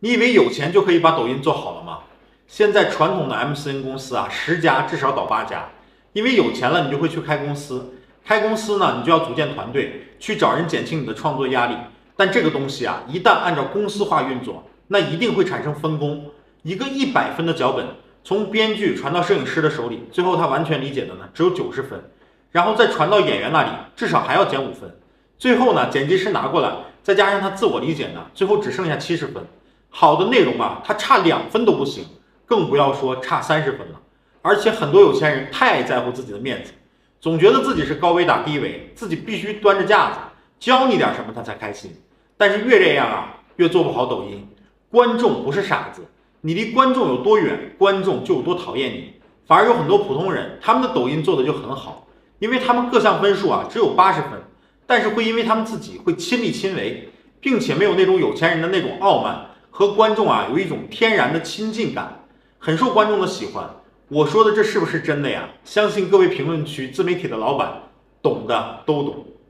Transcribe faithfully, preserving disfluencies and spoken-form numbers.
你以为有钱就可以把抖音做好了吗？现在传统的 M C N 公司啊，十家至少倒八家，因为有钱了，你就会去开公司，开公司呢，你就要组建团队，去找人减轻你的创作压力。但这个东西啊，一旦按照公司化运作，那一定会产生分工。一个一百分的脚本，从编剧传到摄影师的手里，最后他完全理解的呢只有九十分，然后再传到演员那里，至少还要减五分。最后呢，剪辑师拿过来，再加上他自我理解呢，最后只剩下七十分。好的内容啊，他差两分都不行，更不要说差三十分了。而且很多有钱人太在乎自己的面子，总觉得自己是高维打低维，自己必须端着架子，教你点什么他才开心。但是越这样啊，越做不好抖音。观众不是傻子，你离观众有多远，观众就有多讨厌你。反而有很多普通人，他们的抖音做的就很好，因为他们各项分数啊只有八十分，但是会因为他们自己会亲力亲为，并且没有那种有钱人的那种傲慢，和观众啊有一种天然的亲近感，很受观众的喜欢。我说的这是不是真的呀？相信各位评论区自媒体的老板懂的都懂。